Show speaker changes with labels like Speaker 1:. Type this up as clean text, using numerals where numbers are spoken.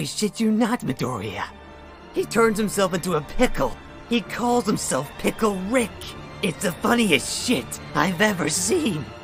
Speaker 1: I shit you not, Midoriya. He turns himself into a pickle. He calls himself Pickle Rick. It's the funniest shit I've ever seen.